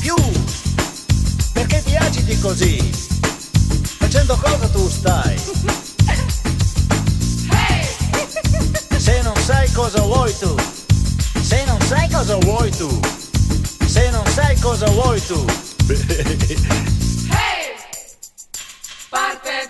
più. Perché ti agiti così? Facendo cosa tu stai? Se non sai cosa vuoi tu, se non sai cosa vuoi tu, se non sai cosa vuoi tu. Hey! Parte!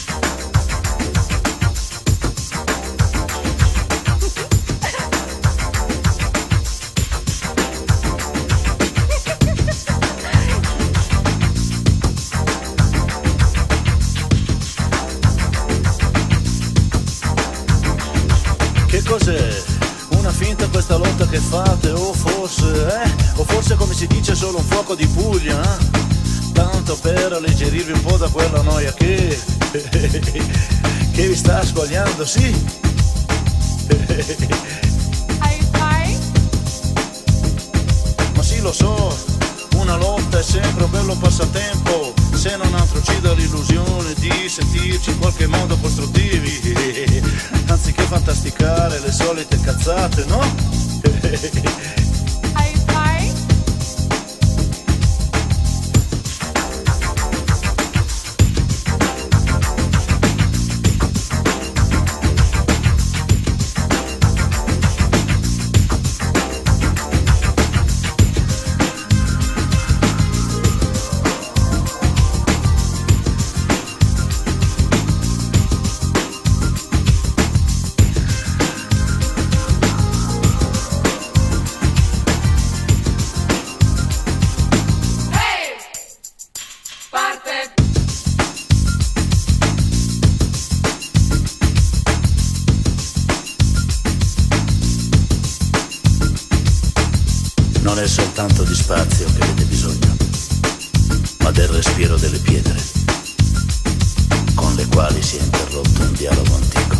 Che cos'è? Una finta questa lotta che fate? O forse come si dice solo un fuoco di Puglia, eh? Tanto per alleggerirvi un po' da quella noia che vi sta squagliando, sì? Ma sì, lo so, una lotta è sempre un bello passatempo, se non altro ci dà l'illusione di sentirci in qualche modo costruttivi, anziché fantasticare le solite cazzate, no? Non è soltanto di spazio che avete bisogno, ma del respiro delle pietre, con le quali si è interrotto un dialogo antico.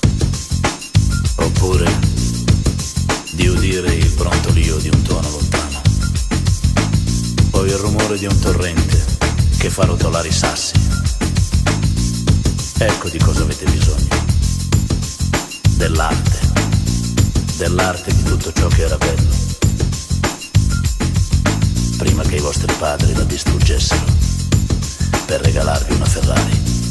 Oppure di udire il brontolio di un tuono lontano, o il rumore di un torrente che fa rotolare i sassi. Ecco di cosa avete bisogno. Dell'arte di tutto ciò che era bello, prima che i vostri padri la distruggessero per regalarvi una Ferrari.